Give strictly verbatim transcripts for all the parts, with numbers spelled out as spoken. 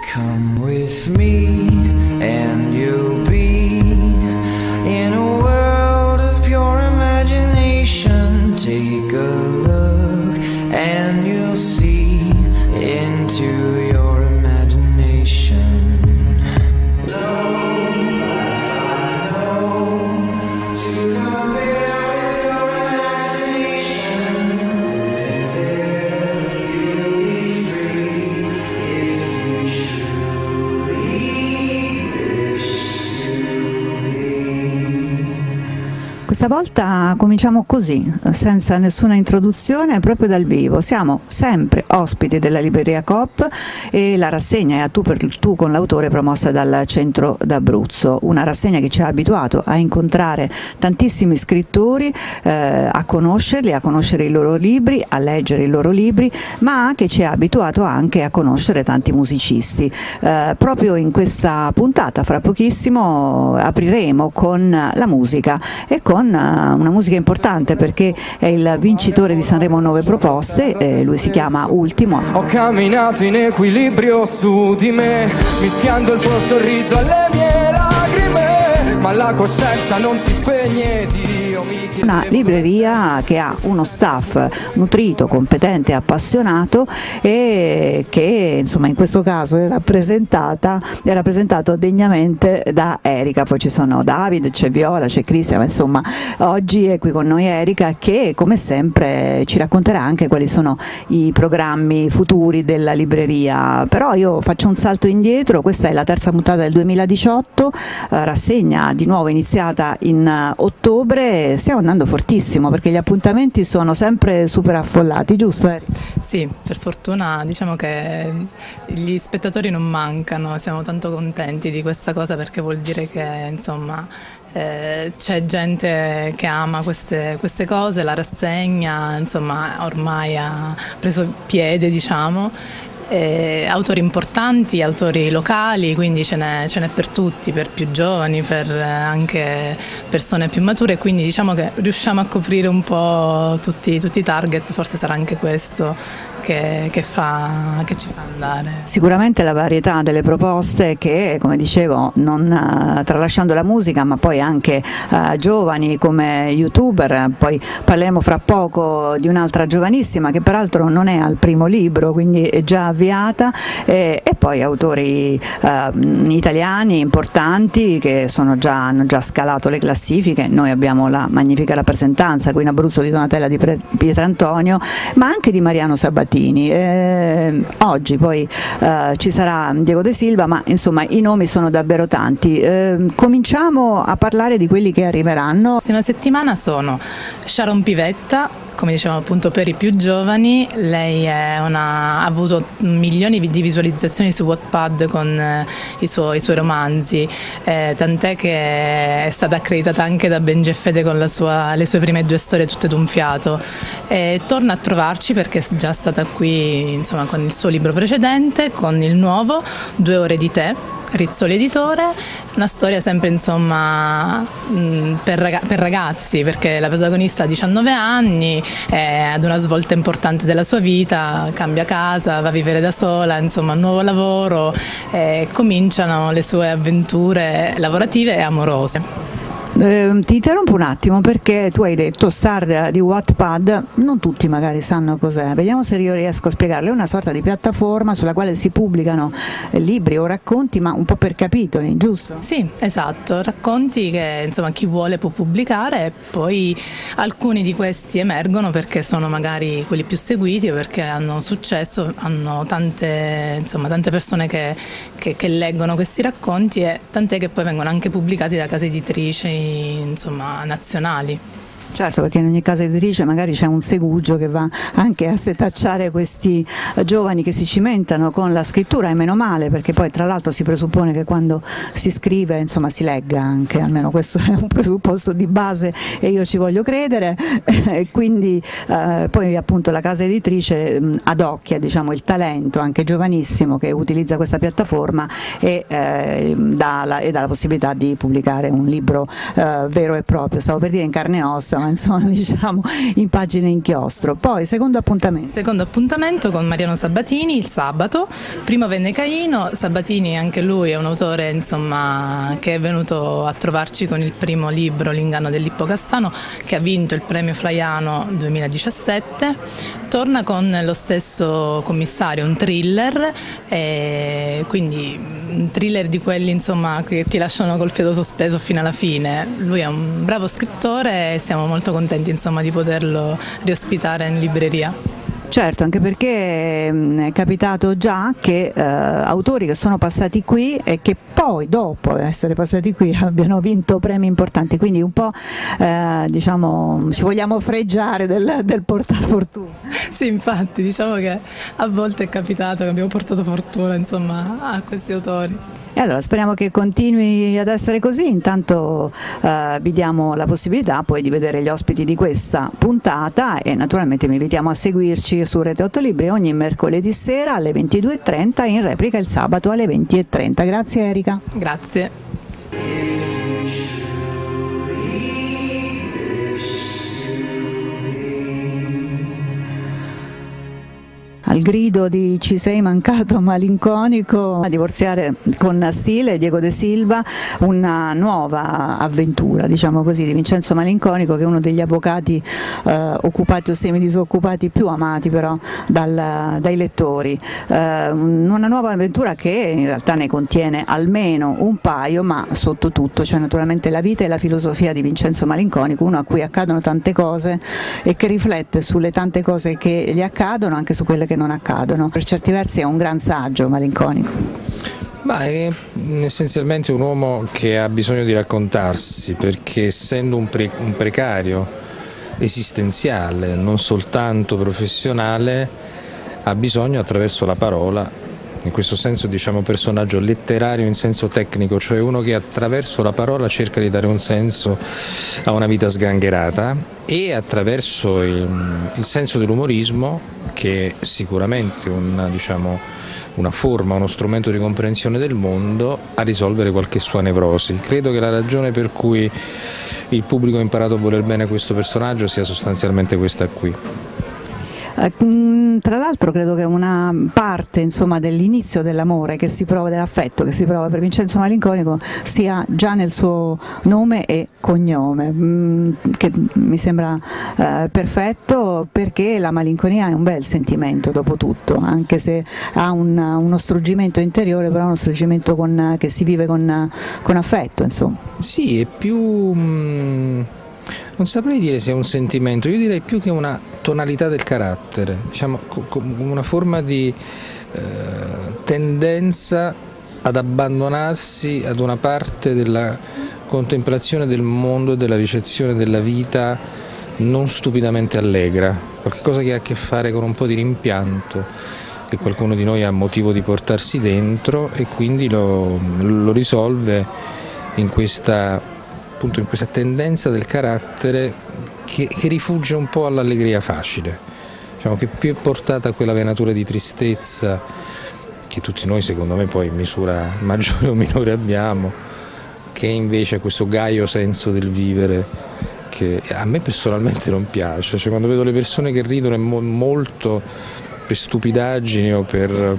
Come with me and you'll be in a world of pure imagination. Take a look and you'll see into your imagination. Questa volta cominciamo così, senza nessuna introduzione, proprio dal vivo. Siamo sempre ospiti della Libreria Coop e la rassegna è a tu per tu con l'autore, promossa dal Centro d'Abruzzo, una rassegna che ci ha abituato a incontrare tantissimi scrittori, eh, a conoscerli, a conoscere i loro libri, a leggere i loro libri, ma che ci ha abituato anche a conoscere tanti musicisti. Eh, proprio in questa puntata, fra pochissimo, apriremo con la musica e con una musica importante, perché è il vincitore di Sanremo Nuove Proposte, eh, lui si chiama Ultimo. Ho camminato in equilibrio su di me, mischiando il tuo sorriso alle mie lacrime, ma la coscienza non si spegne, Dio mi chiede. Una libreria che ha uno staff nutrito, competente, appassionato e che insomma in questo caso è rappresentata è rappresentato degnamente da Erika. Poi ci sono David, c'è Viola, c'è Cristian, ma insomma oggi è qui con noi Erika, che come sempre ci racconterà anche quali sono i programmi futuri della libreria. Però io faccio un salto indietro, questa è la terza puntata del duemiladiciotto, eh, rassegna di nuovo iniziata in uh, ottobre. Stiamo andando fortissimo perché gli appuntamenti sono sempre super affollati, giusto Erika? Sì, per fortuna diciamo che gli spettatori non mancano, siamo tanto contenti di questa cosa, perché vuol dire che insomma eh, c'è gente che ama queste, queste cose, la rassegna insomma ormai ha preso piede, diciamo. Eh, autori importanti, autori locali, quindi ce n'è, ce n'è per tutti, per più giovani, per eh, anche persone più mature, quindi diciamo che riusciamo a coprire un po' tutti, tutti i target, forse sarà anche questo che, che, fa, che ci fa andare. Sicuramente la varietà delle proposte che, come dicevo, non uh, tralasciando la musica, ma poi anche uh, giovani come youtuber. Poi parleremo fra poco di un'altra giovanissima che peraltro non è al primo libro, quindi è già avviata, e, e poi autori uh, italiani importanti che sono già, hanno già scalato le classifiche. Noi abbiamo la magnifica rappresentanza qui in Abruzzo di Donatella di Pietrantonio, ma anche di Mariano Sabatini. Eh, oggi poi eh, ci sarà Diego De Silva, ma insomma i nomi sono davvero tanti. Eh, cominciamo a parlare di quelli che arriveranno. La prossima settimana sono Sharon Pivetta, come dicevamo appunto per i più giovani. Lei è una, ha avuto milioni di visualizzazioni su Wattpad con eh, i, suoi, i suoi romanzi, eh, tant'è che è stata accreditata anche da Benji e Fede con la sua, le sue prime due storie tutte d'un fiato. E torna a trovarci perché è già stata qui insomma con il suo libro precedente, con il nuovo Due ore di te, Rizzoli Editore, una storia sempre insomma per, raga- per ragazzi, perché la protagonista ha diciannove anni, è ad una svolta importante della sua vita, cambia casa, va a vivere da sola, insomma un nuovo lavoro, e cominciano le sue avventure lavorative e amorose. Eh, ti interrompo un attimo perché tu hai detto star di Wattpad, non tutti magari sanno cos'è, vediamo se io riesco a spiegarlo. È una sorta di piattaforma sulla quale si pubblicano libri o racconti, ma un po' per capitoli, giusto? Sì, esatto, racconti che insomma chi vuole può pubblicare, e poi alcuni di questi emergono perché sono magari quelli più seguiti o perché hanno successo, hanno tante, insomma, tante persone che, che, che leggono questi racconti, e tant'è che poi vengono anche pubblicati da case editrici insomma nazionali. Certo, perché in ogni casa editrice magari c'è un segugio che va anche a setacciare questi giovani che si cimentano con la scrittura, e meno male, perché poi tra l'altro si presuppone che quando si scrive insomma si legga anche, almeno questo è un presupposto di base e io ci voglio credere. E quindi eh, poi appunto la casa editrice mh, adocchia diciamo il talento anche giovanissimo che utilizza questa piattaforma e, eh, dà, la, e dà la possibilità di pubblicare un libro eh, vero e proprio, stavo per dire in carne e ossa, ma insomma diciamo in pagine inchiostro. Poi secondo appuntamento. Secondo appuntamento con Mariano Sabatini il sabato, prima venne Caino, Sabatini anche lui è un autore insomma che è venuto a trovarci con il primo libro L'inganno dell'Ippocastano, che ha vinto il premio Flaiano duemiladiciassette, torna con lo stesso commissario, un thriller, e quindi un thriller di quelli insomma che ti lasciano col fiato sospeso fino alla fine. Lui è un bravo scrittore e siamo molto contenti insomma di poterlo riospitare in libreria. Certo, anche perché è capitato già che eh, autori che sono passati qui e che poi dopo essere passati qui abbiano vinto premi importanti, quindi un po' eh, diciamo ci vogliamo fregiare del, del portar fortuna. Sì, infatti diciamo che a volte è capitato che abbiamo portato fortuna insomma a questi autori. E allora speriamo che continui ad essere così, intanto eh, vi diamo la possibilità poi di vedere gli ospiti di questa puntata e naturalmente vi invitiamo a seguirci su Rete otto Libri ogni mercoledì sera alle ventidue e trenta, in replica il sabato alle venti e trenta. Grazie Erika. Grazie. Al grido di "ci sei mancato malinconico", a divorziare con stile Diego De Silva, una nuova avventura diciamo così di Vincenzo Malinconico, che è uno degli avvocati eh, occupati o semidisoccupati più amati però dal, dai lettori, eh, una nuova avventura che in realtà ne contiene almeno un paio, ma sotto tutto c'è naturalmente la vita e la filosofia di Vincenzo Malinconico, uno a cui accadono tante cose e che riflette sulle tante cose che gli accadono, anche su quelle che non accadono. Per certi versi è un gran saggio Malinconico. Ma è essenzialmente un uomo che ha bisogno di raccontarsi, perché essendo un, pre- un precario esistenziale, non soltanto professionale, ha bisogno attraverso la parola, in questo senso diciamo personaggio letterario in senso tecnico, cioè uno che attraverso la parola cerca di dare un senso a una vita sgangherata, e attraverso il, il senso dell'umorismo, che è sicuramente una, diciamo, una forma, uno strumento di comprensione del mondo, a risolvere qualche sua nevrosi. Credo che la ragione per cui il pubblico ha imparato a voler bene questo personaggio sia sostanzialmente questa qui. Tra l'altro credo che una parte insomma dell'inizio dell'amore che si prova, dell'affetto che si prova per Vincenzo Malinconico, sia già nel suo nome e cognome, che mi sembra eh, perfetto, perché la malinconia è un bel sentimento dopo tutto, anche se ha un, uno struggimento interiore, però uno struggimento con, che si vive con, con affetto insomma. Sì, è più... Mh... non saprei dire se è un sentimento, io direi più che una tonalità del carattere, diciamo una forma di eh, tendenza ad abbandonarsi ad una parte della contemplazione del mondo e della ricezione della vita non stupidamente allegra, qualcosa che ha a che fare con un po' di rimpianto che qualcuno di noi ha motivo di portarsi dentro, e quindi lo, lo risolve in questa appunto in questa tendenza del carattere che, che rifugge un po' all'allegria facile, diciamo che più è portata a quella venatura di tristezza che tutti noi secondo me poi in misura maggiore o minore abbiamo, che invece a questo gaio senso del vivere che a me personalmente non piace, cioè quando vedo le persone che ridono mo- molto per stupidaggini o per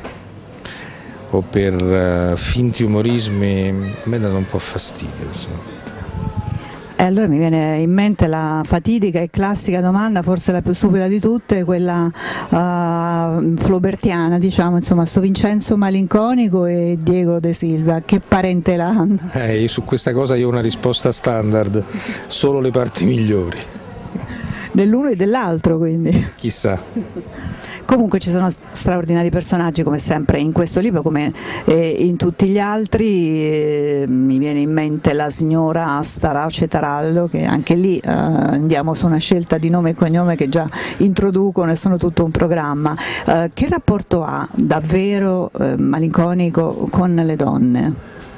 o per uh, finti umorismi, a me danno un po' fastidio insomma. E allora mi viene in mente la fatidica e classica domanda, forse la più stupida di tutte, quella uh, flaubertiana, diciamo, insomma, sto Vincenzo Malinconico e Diego De Silva, che parentela hanno? Eh, su questa cosa io ho una risposta standard, solo le parti migliori. Dell'uno e dell'altro, quindi. Chissà. Comunque ci sono straordinari personaggi come sempre in questo libro, come eh, in tutti gli altri. Eh, mi viene in mente la signora Starace Tarallo, che anche lì eh, andiamo su una scelta di nome e cognome che già introducono e sono tutto un programma. Eh, che rapporto ha davvero eh, Malinconico con le donne?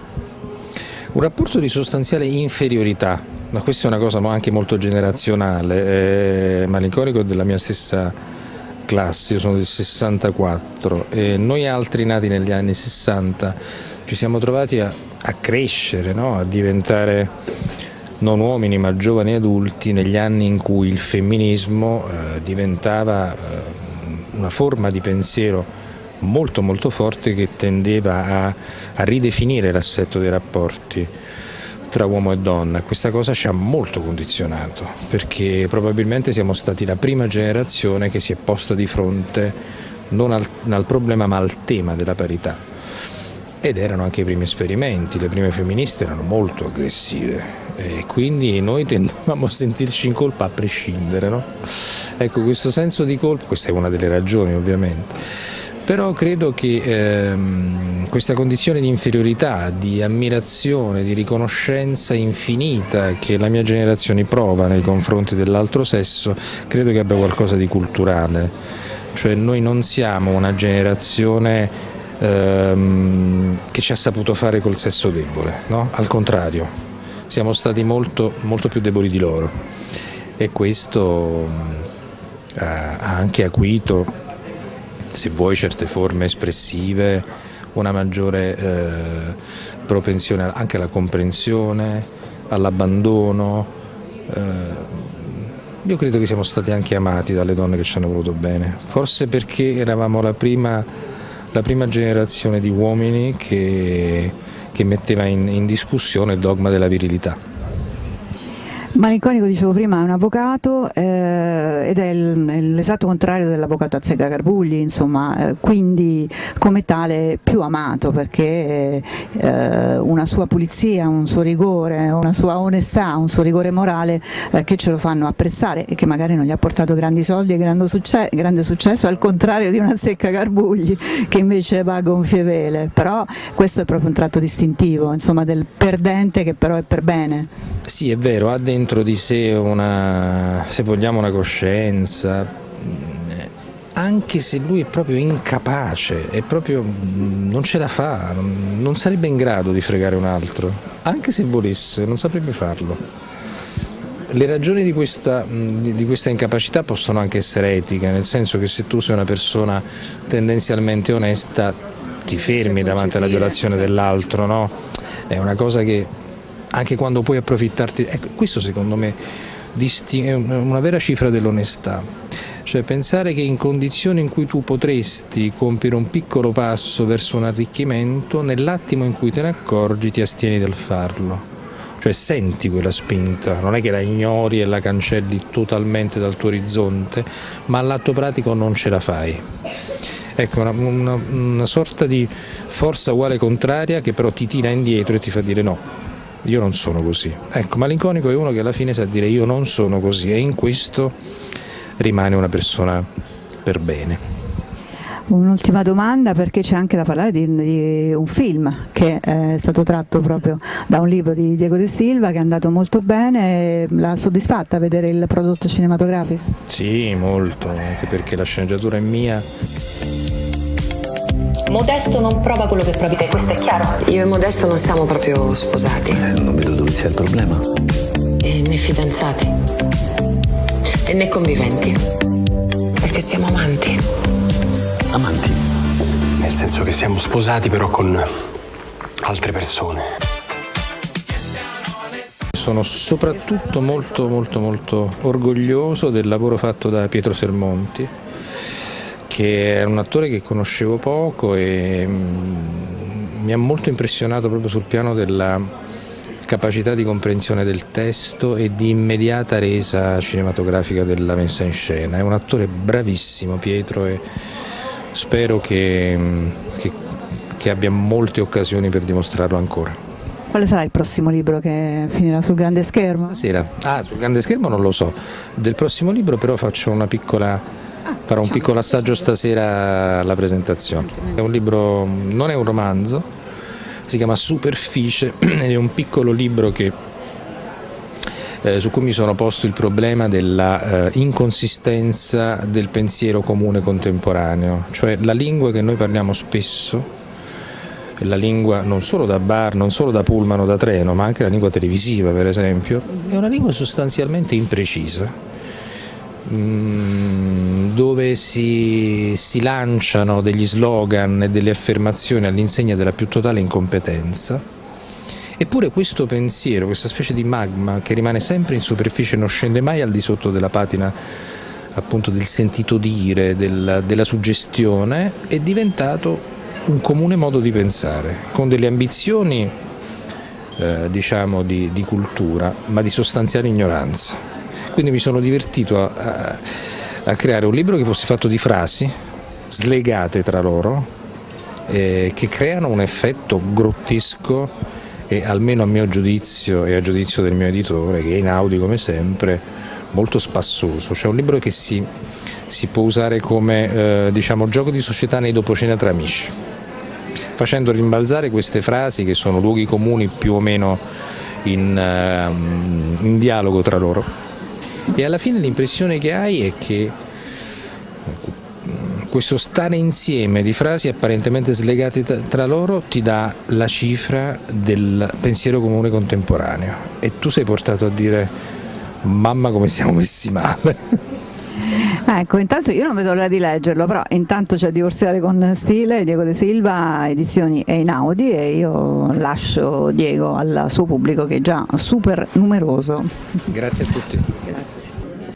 Un rapporto di sostanziale inferiorità, ma questa è una cosa anche molto generazionale. Eh, Malinconico è della mia stessa classe, io sono del sessantaquattro e noi altri nati negli anni sessanta ci siamo trovati a, a crescere, no? A diventare non uomini ma giovani adulti, negli anni in cui il femminismo eh, diventava eh, una forma di pensiero molto molto forte che tendeva a, a ridefinire l'assetto dei rapporti tra uomo e donna. Questa cosa ci ha molto condizionato, perché probabilmente siamo stati la prima generazione che si è posta di fronte non al, al problema ma al tema della parità, ed erano anche i primi esperimenti. Le prime femministe erano molto aggressive e quindi noi tendevamo a sentirci in colpa a prescindere, no? Ecco, questo senso di colpa, questa è una delle ragioni ovviamente, però credo che ehm, questa condizione di inferiorità, di ammirazione, di riconoscenza infinita che la mia generazione prova nei confronti dell'altro sesso, credo che abbia qualcosa di culturale. Cioè noi non siamo una generazione ehm, che ci ha saputo fare col sesso debole, no? Al contrario, siamo stati molto, molto più deboli di loro, e questo eh, ha anche acuito, se vuoi, certe forme espressive, una maggiore eh, propensione anche alla comprensione, all'abbandono. Eh, io credo che siamo stati anche amati dalle donne che ci hanno voluto bene, forse perché eravamo la prima, la prima generazione di uomini che, che metteva in, in discussione il dogma della virilità. Malinconico, dicevo prima, è un avvocato eh, ed è il, l'esatto contrario dell'avvocato Azzeccagarbugli, insomma, eh, quindi come tale più amato, perché eh, una sua pulizia, un suo rigore, una sua onestà, un suo rigore morale eh, che ce lo fanno apprezzare, e che magari non gli ha portato grandi soldi e grande, succe- grande successo, al contrario di un Azzeccagarbugli che invece va a gonfie vele. Però questo è proprio un tratto distintivo, insomma, del perdente che però è per bene. Sì, è vero, ha dentro di sé una, se vogliamo, una coscienza, anche se lui è proprio incapace, è proprio, non ce la fa, non sarebbe in grado di fregare un altro, anche se volesse, non saprebbe farlo. Le ragioni di questa, di, di questa incapacità possono anche essere etiche, nel senso che se tu sei una persona tendenzialmente onesta ti fermi davanti alla violazione dell'altro, no? È una cosa che anche quando puoi approfittarti, ecco, questo secondo me è una vera cifra dell'onestà, cioè pensare che in condizioni in cui tu potresti compiere un piccolo passo verso un arricchimento, nell'attimo in cui te ne accorgi ti astieni dal farlo, cioè senti quella spinta, non è che la ignori e la cancelli totalmente dal tuo orizzonte, ma all'atto pratico non ce la fai. Ecco, una, una, una sorta di forza uguale contraria che però ti tira indietro e ti fa dire no, io non sono così. Ecco, Malinconico è uno che alla fine sa dire io non sono così, e in questo rimane una persona per bene. Un'ultima domanda, perché c'è anche da parlare di, di un film che è stato tratto proprio da un libro di Diego De Silva, che è andato molto bene. L'ha soddisfatta vedere il prodotto cinematografico? Sì, molto, anche perché la sceneggiatura è mia. Modesto non prova quello che provi te, questo è chiaro? Io e Modesto non siamo proprio sposati. Eh, non vedo dove sia il problema. E né fidanzati. E né conviventi. Perché siamo amanti. Amanti? Nel senso che siamo sposati però con altre persone. Sono soprattutto molto molto molto orgoglioso del lavoro fatto da Pietro Sermonti, che è un attore che conoscevo poco e mi ha molto impressionato proprio sul piano della capacità di comprensione del testo e di immediata resa cinematografica della messa in scena. È un attore bravissimo, Pietro, e spero che, che, che abbia molte occasioni per dimostrarlo ancora. Quale sarà il prossimo libro che finirà sul grande schermo? Stasera. Ah, sul grande schermo non lo so. Del prossimo libro però faccio una piccola... Farò un piccolo assaggio stasera alla presentazione. È un libro, non è un romanzo, si chiama Superficie ed è un piccolo libro che, eh, su cui mi sono posto il problema della eh, inconsistenza del pensiero comune contemporaneo, cioè la lingua che noi parliamo spesso, la lingua non solo da bar, non solo da pullman o da treno, ma anche la lingua televisiva per esempio, è una lingua sostanzialmente imprecisa, dove si, si lanciano degli slogan e delle affermazioni all'insegna della più totale incompetenza, Eppure questo pensiero, questa specie di magma che rimane sempre in superficie, non scende mai al di sotto della patina appunto del sentito dire, del, della suggestione, è diventato un comune modo di pensare, con delle ambizioni eh, diciamo di, di cultura, ma di sostanziale ignoranza. Quindi mi sono divertito a, a, a creare un libro che fosse fatto di frasi slegate tra loro, eh, che creano un effetto grottesco e, almeno a mio giudizio e a giudizio del mio editore, che è Einaudi come sempre, molto spassoso. Cioè un libro che si, si può usare come eh, diciamo gioco di società nei dopocena tra amici, facendo rimbalzare queste frasi che sono luoghi comuni più o meno in, uh, in dialogo tra loro, e alla fine l'impressione che hai è che questo stare insieme di frasi apparentemente slegate tra loro ti dà la cifra del pensiero comune contemporaneo, e tu sei portato a dire: mamma come siamo messi male. Ecco, intanto io non vedo l'ora di leggerlo, però intanto c'è Divorziare con stile, Diego De Silva, edizioni Einaudi, e io lascio Diego al suo pubblico che è già super numeroso. Grazie a tutti. Grazie.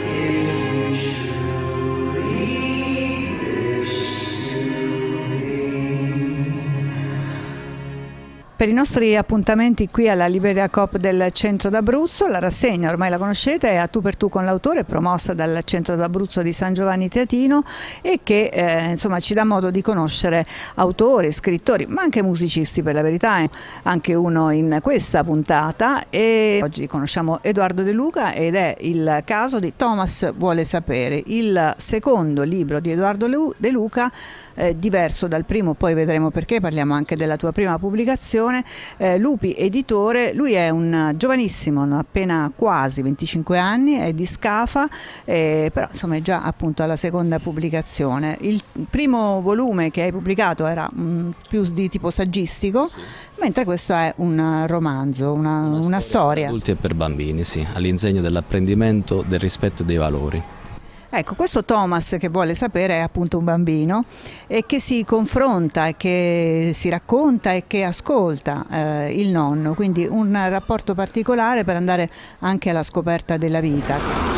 Per i nostri appuntamenti qui alla Libreria Coop del Centro d'Abruzzo, la rassegna ormai la conoscete, è A tu per tu con l'autore, promossa dal Centro d'Abruzzo di San Giovanni Teatino, e che eh, insomma ci dà modo di conoscere autori, scrittori, ma anche musicisti, per la verità, anche uno in questa puntata. E oggi conosciamo Edoardo De Luca, ed è il caso di Thomas vuole sapere, il secondo libro di Edoardo De Luca, eh, diverso dal primo, poi vedremo perché, parliamo anche della tua prima pubblicazione. Eh, Lupi Editore. Lui è un giovanissimo, appena quasi venticinque anni, è di Scafa, eh, però insomma è già appunto alla seconda pubblicazione. Il primo volume che hai pubblicato era mh, più di tipo saggistico, sì, mentre questo è un romanzo, una, una, una storia. Per adulti e per bambini, sì, all'insegna dell'apprendimento, del rispetto dei valori. Ecco, questo Thomas che vuole sapere è appunto un bambino, e che si confronta, e che si racconta e che ascolta eh, il nonno, quindi un rapporto particolare per andare anche alla scoperta della vita.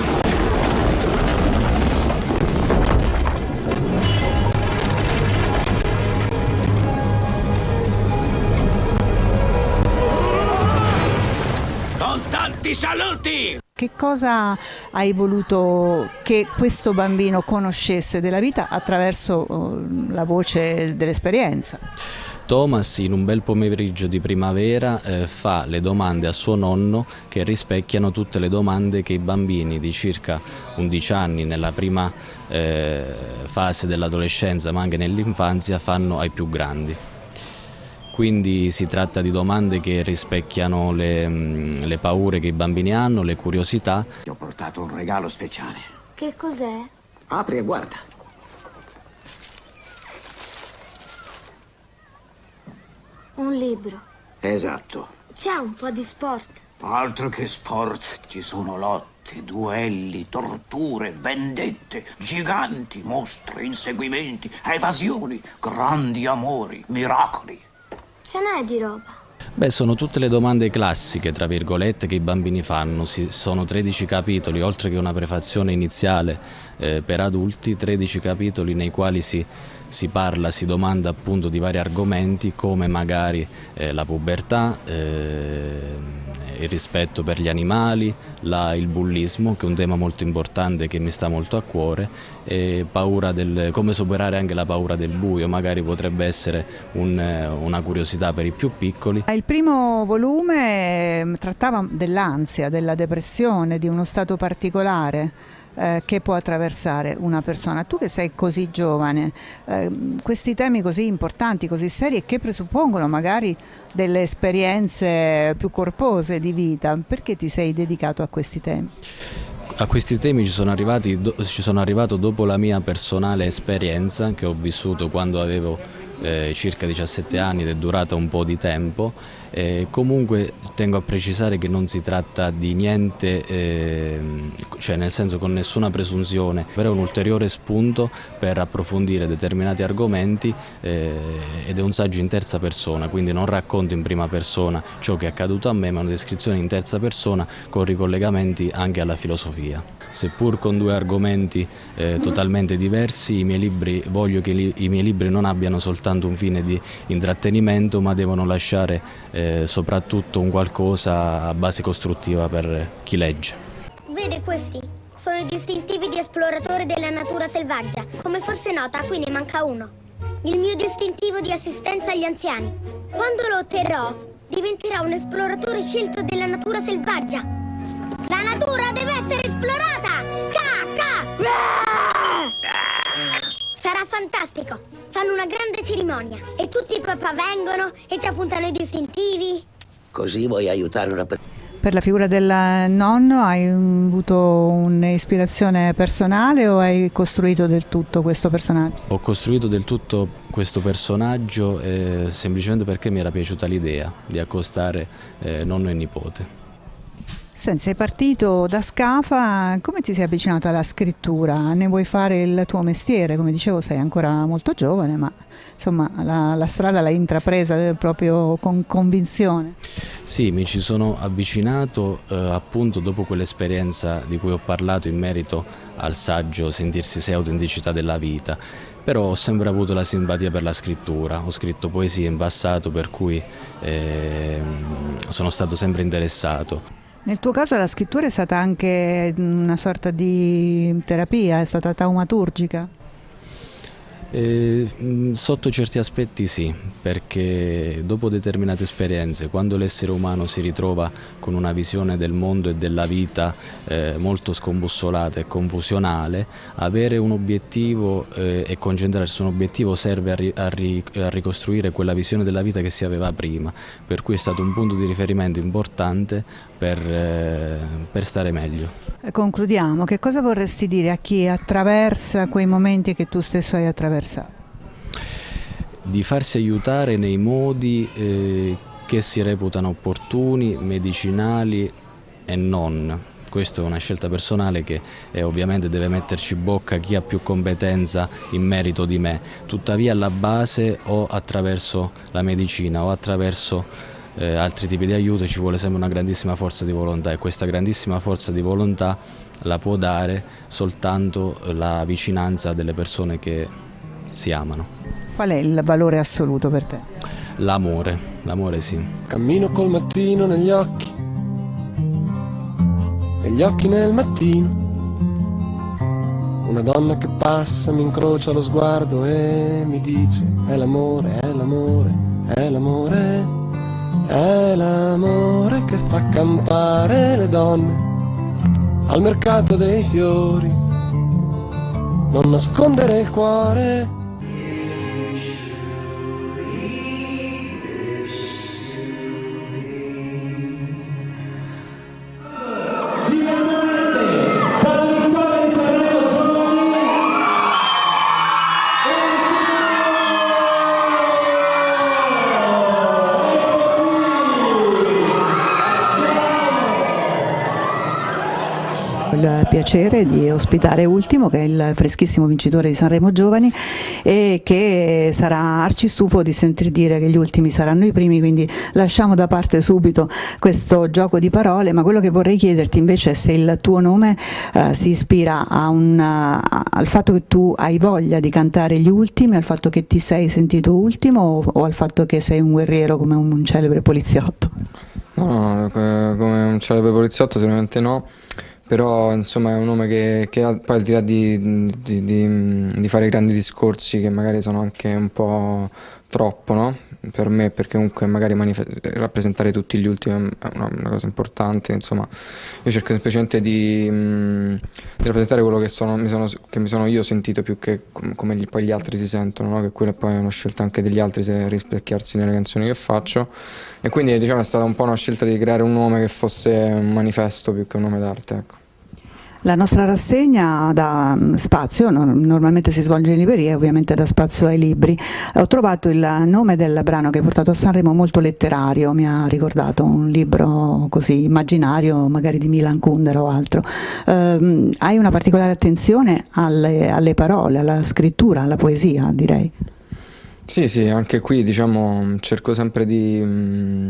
Con tanti saluti! Che cosa hai voluto che questo bambino conoscesse della vita attraverso uh, la voce dell'esperienza? Thomas, in un bel pomeriggio di primavera, eh, fa le domande a suo nonno che rispecchiano tutte le domande che i bambini di circa undici anni, nella prima eh, fase dell'adolescenza ma anche nell'infanzia, fanno ai più grandi. Quindi si tratta di domande che rispecchiano le, le paure che i bambini hanno, le curiosità. Ti ho portato un regalo speciale. Che cos'è? Apri e guarda. Un libro. Esatto. C'è un po' di sport. Altro che sport. Ci sono lotte, duelli, torture, vendette, giganti, mostri, inseguimenti, evasioni, grandi amori, miracoli. Ce n'è di roba. Beh, sono tutte le domande classiche, tra virgolette, che i bambini fanno. Si, sono tredici capitoli, oltre che una prefazione iniziale eh, per adulti, tredici capitoli nei quali si, si parla, si domanda appunto di vari argomenti, come magari eh, la pubertà, eh, il rispetto per gli animali, la, il bullismo, che è un tema molto importante che mi sta molto a cuore, e paura del, come superare anche la paura del buio, magari potrebbe essere un, una curiosità per i più piccoli. Il primo volume trattava dell'ansia, della depressione, di uno stato particolare eh, che può attraversare una persona. Tu che sei così giovane, eh, questi temi così importanti, così seri, e che presuppongono magari delle esperienze più corpose di vita, perché ti sei dedicato a questi temi? A questi temi ci sono, arrivati, ci sono arrivato dopo la mia personale esperienza che ho vissuto quando avevo eh, circa diciassette anni ed è durata un po' di tempo. Eh, comunque tengo a precisare che non si tratta di niente, eh, cioè nel senso con nessuna presunzione, però è un ulteriore spunto per approfondire determinati argomenti eh, ed è un saggio in terza persona, quindi non racconto in prima persona ciò che è accaduto a me, ma una descrizione in terza persona con ricollegamenti anche alla filosofia. Seppur con due argomenti eh, totalmente diversi, i miei libri, voglio che li, i miei libri non abbiano soltanto un fine di intrattenimento, ma devono lasciare eh, soprattutto un qualcosa a base costruttiva per chi legge. Vede questi? Sono i distintivi di esploratore della natura selvaggia. Come forse nota, qui ne manca uno. Il mio distintivo di assistenza agli anziani. Quando lo otterrò, diventerà un esploratore scelto della natura selvaggia. La natura deve essere esplorata! Ca-ca! Sarà fantastico! Fanno una grande cerimonia e tutti i papà vengono e ci appuntano i distintivi. Così vuoi aiutare una persona? Per la figura del nonno hai avuto un'ispirazione personale o hai costruito del tutto questo personaggio? Ho costruito del tutto questo personaggio eh, semplicemente perché mi era piaciuta l'idea di accostare eh, nonno e nipote. Senti, sei partito da Scafa, come ti sei avvicinato alla scrittura? Ne vuoi fare il tuo mestiere? Come dicevo sei ancora molto giovane, ma insomma la, la strada l'hai intrapresa proprio con convinzione. Sì, mi ci sono avvicinato eh, appunto dopo quell'esperienza di cui ho parlato in merito al saggio Sentirsi sei, autenticità della vita. Però ho sempre avuto la simpatia per la scrittura, ho scritto poesie in passato per cui eh, sono stato sempre interessato. Nel tuo caso la scrittura è stata anche una sorta di terapia, è stata taumaturgica? Eh, sotto certi aspetti sì, perché dopo determinate esperienze, quando l'essere umano si ritrova con una visione del mondo e della vita eh, molto scombussolata e confusionale, avere un obiettivo eh, e concentrarsi su un obiettivo serve a, ri a, ri a ricostruire quella visione della vita che si aveva prima, per cui è stato un punto di riferimento importante per, eh, per stare meglio. Concludiamo, che cosa vorresti dire a chi attraversa quei momenti che tu stesso hai attraversato? Di farsi aiutare nei modi eh, che si reputano opportuni, medicinali e non. Questa è una scelta personale che eh, ovviamente deve metterci bocca chi ha più competenza in merito di me. Tuttavia alla base o attraverso la medicina o attraverso Eh, altri tipi di aiuto ci vuole sempre una grandissima forza di volontà e questa grandissima forza di volontà la può dare soltanto la vicinanza delle persone che si amano. Qual è il valore assoluto per te? L'amore, l'amore sì. Cammino col mattino negli occhi e gli occhi nel mattino. Una donna che passa mi incrocia lo sguardo e mi dice è l'amore, è l'amore, è l'amore. È l'amore che fa campare le donne al mercato dei fiori, non nascondere il cuore. Il piacere di ospitare Ultimo, che è il freschissimo vincitore di Sanremo Giovani e che sarà arcistufo di sentir dire che gli ultimi saranno i primi, quindi lasciamo da parte subito questo gioco di parole, ma quello che vorrei chiederti invece è se il tuo nome eh, si ispira a un, a, al fatto che tu hai voglia di cantare gli ultimi, al fatto che ti sei sentito ultimo o, o al fatto che sei un guerriero come un, un celebre poliziotto? No, come un celebre poliziotto sicuramente no. Però insomma è un nome che, che poi al di là di, di, di, di fare grandi discorsi che magari sono anche un po' troppo, no? Per me, perché comunque magari rappresentare tutti gli ultimi è una, una cosa importante, insomma io cerco semplicemente di, mh, di rappresentare quello che, sono, mi sono, che mi sono io sentito più che come gli, poi gli altri si sentono, no? Che quella poi è una scelta anche degli altri se rispecchiarsi nelle canzoni che faccio e quindi diciamo è stata un po' una scelta di creare un nome che fosse un manifesto più che un nome d'arte, ecco. La nostra rassegna dà spazio, normalmente si svolge in libreria, ovviamente dà spazio ai libri. Ho trovato il nome del brano che hai portato a Sanremo molto letterario, mi ha ricordato un libro così immaginario, magari di Milan Kundera o altro. Eh, hai una particolare attenzione alle, alle parole, alla scrittura, alla poesia, direi. Sì, sì, anche qui diciamo cerco sempre di,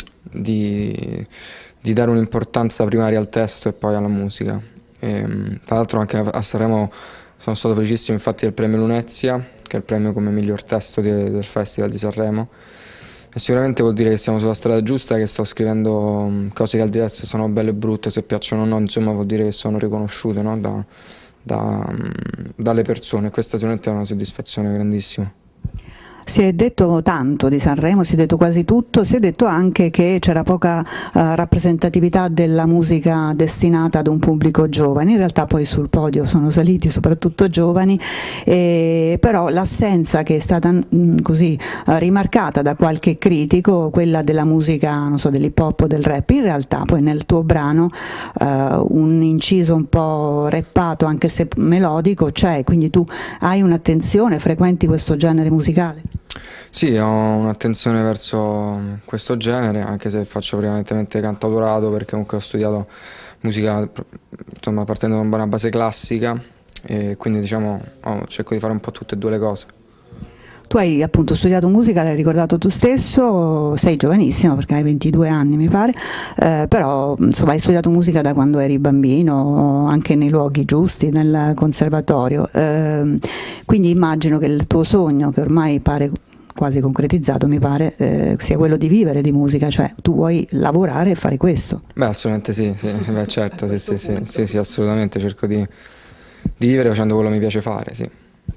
di, di dare un'importanza primaria al testo e poi alla musica. E, tra l'altro anche a Sanremo sono stato felicissimo infatti del premio Lunezia, che è il premio come miglior testo di, del Festival di Sanremo, e sicuramente vuol dire che siamo sulla strada giusta, che sto scrivendo cose che al di là se sono belle e brutte, se piacciono o no, insomma vuol dire che sono riconosciute, no? da, da, dalle persone. Questa sicuramente è una soddisfazione grandissima. Si è detto tanto di Sanremo, si è detto quasi tutto, si è detto anche che c'era poca uh, rappresentatività della musica destinata ad un pubblico giovane. In realtà poi sul podio sono saliti soprattutto giovani, eh, però l'assenza che è stata mh, così uh, rimarcata da qualche critico, quella della musica, non so, dell'hip hop o del rap, in realtà poi nel tuo brano uh, un inciso un po' rappato, anche se melodico, c'è, quindi tu hai un'attenzione, frequenti questo genere musicale? Sì, ho un'attenzione verso questo genere, anche se faccio prevalentemente cantautorato, perché comunque ho studiato musica, insomma, partendo da una buona base classica, e quindi diciamo oh, cerco di fare un po' tutte e due le cose. Tu hai appunto studiato musica, l'hai ricordato tu stesso, sei giovanissimo perché hai ventidue anni mi pare, eh, però insomma hai studiato musica da quando eri bambino, anche nei luoghi giusti, nel conservatorio, eh, quindi immagino che il tuo sogno, che ormai pare quasi concretizzato mi pare, eh, sia quello di vivere di musica, cioè tu vuoi lavorare e fare questo. Beh, assolutamente sì, sì. Beh, certo, sì, sì, sì, sì, sì, assolutamente cerco di, di vivere facendo quello che mi piace fare, sì.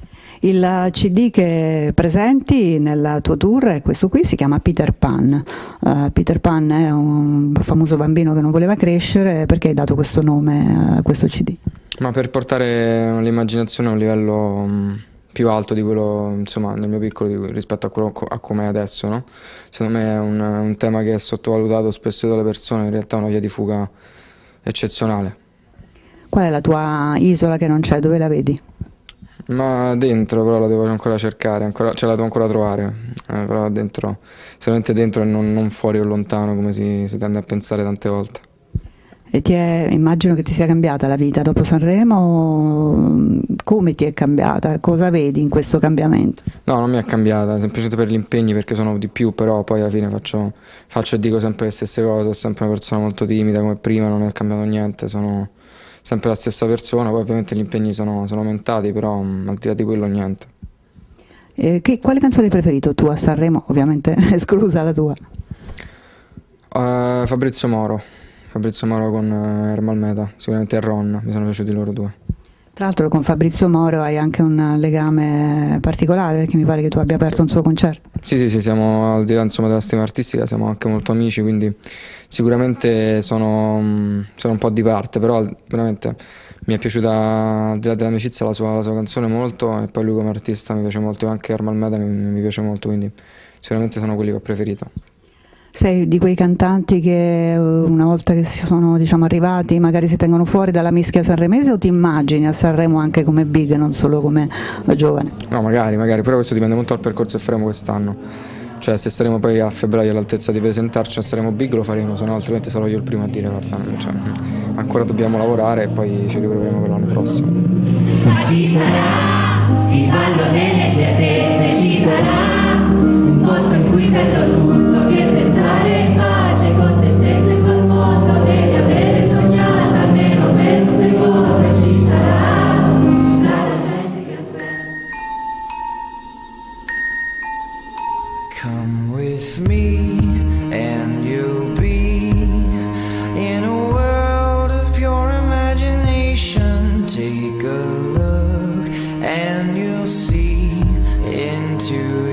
Il C D che presenti nel tuo tour è questo qui, si chiama Peter Pan. Uh, Peter Pan è un famoso bambino che non voleva crescere, perché hai dato questo nome a questo C D? Ma per portare l'immaginazione a un livello um, più alto di quello, insomma, nel mio piccolo rispetto a, quello, a come è adesso, no? Secondo me è un, un tema che è sottovalutato spesso dalle persone, in realtà è una via di fuga eccezionale. Qual è la tua isola che non c'è, dove la vedi? Ma dentro, però la devo ancora cercare, ancora, cioè la devo ancora trovare, eh, però dentro, sicuramente dentro e non, non fuori o lontano come si, si tende a pensare tante volte. E ti è, immagino che ti sia cambiata la vita dopo Sanremo, come ti è cambiata? Cosa vedi in questo cambiamento? No, non mi è cambiata, semplicemente per gli impegni, perché sono di più, però poi alla fine faccio, faccio e dico sempre le stesse cose, sono sempre una persona molto timida come prima, non è cambiato niente, sono sempre la stessa persona, poi ovviamente gli impegni sono, sono aumentati, però al di là di quello niente. Eh, che, quale canzone hai preferito tu a Sanremo, ovviamente esclusa la tua? Uh, Fabrizio Moro, Fabrizio Moro con uh, Ermal Meta, sicuramente Ron, mi sono piaciuti loro due. Tra l'altro con Fabrizio Moro hai anche un legame particolare, perché mi pare che tu abbia aperto un suo concerto. Sì, sì, sì, siamo al di là insomma della stima artistica, siamo anche molto amici, quindi sicuramente sono, sono un po' di parte, però veramente mi è piaciuta, al di là dell'amicizia, la sua, la sua canzone molto, e poi lui come artista mi piace molto, anche Ermal Meta mi, mi piace molto, quindi sicuramente sono quelli che ho preferito. Sei di quei cantanti che una volta che si sono, diciamo, arrivati magari si tengono fuori dalla mischia sanremese, o ti immagini a Sanremo anche come big, non solo come giovane? No, magari, magari, però questo dipende molto dal percorso che faremo quest'anno. Cioè se saremo poi a febbraio all'altezza di presentarci, se saremo big lo faremo, se no altrimenti sarò io il primo a dire guarda, cioè, ancora dobbiamo lavorare e poi ci riproveremo per l'anno prossimo. Ma ci sarà il ballo delle certezze, ci sarà un posto in cui perdo tutto per pensare in pace con te stesso e col mondo, devi avere sognato almeno per un secondo, ci sarà la gente che aspetta. Come with me and you'll be in a world of pure imagination. Take a look and you'll see into